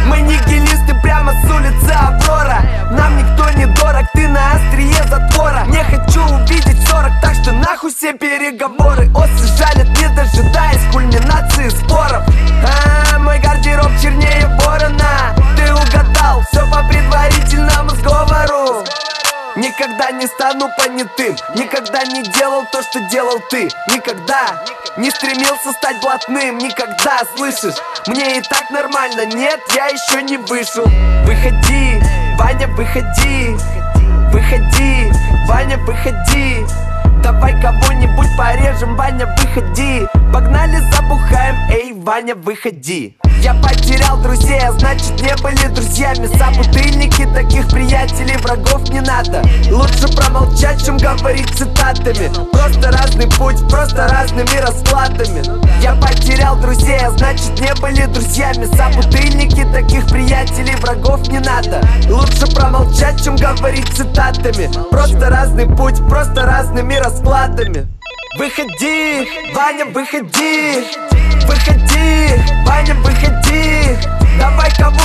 Мы нигилисты прямо с улицы Аврора. Нам никто не дорог, ты на острие затвора. Не хочу увидеть 40, так что нахуй все переговоры. Осы жалят, не дожидаясь кульминации споров. Мой гардероб чернее ворона. Ты угадал, все по предварительному сговору. Никогда не стану понятым, никогда не делал то, что делал ты. Никогда не стремился стать блатным, никогда, слышишь? Мне и так нормально, нет, я еще не вышел. Выходи, Ваня, выходи. Выходи, Ваня, выходи. Давай кого-нибудь порежем, Ваня, выходи. Погнали, забухаем, эй, Ваня, выходи. Я потерял друзей, а значит не были друзьями. Собутыльники, таких приятелей, врагов не надо. Лучше промолчать, чем говорить цитатами. Просто разный путь, просто разными раскладами. Я потерял друзей, а значит не были друзьями. Собутыльники, таких приятелей, врагов не надо. Лучше промолчать, чем говорить цитатами. Просто разный путь, просто разными раскладами. Выходи, Ваня, выходи. Выходи, Ваня, выходи. Давай кого